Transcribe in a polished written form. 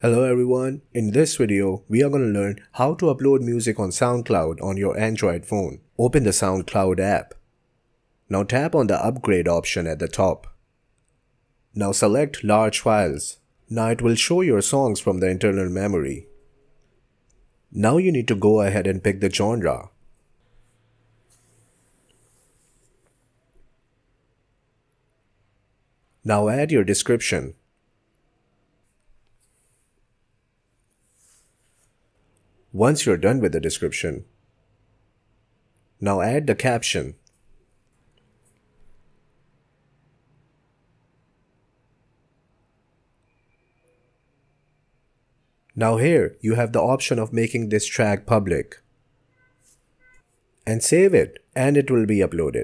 Hello everyone, in this video we are going to learn how to upload music on Soundcloud on your Android phone. Open the Soundcloud app. Now tap on the upgrade option at the top. Now select large files. Now it will show your songs from the internal memory. Now you need to go ahead and pick the genre. Now add your description. Once you're done with the description, now add the caption. Now here you have the option of making this track public. And save it and it will be uploaded.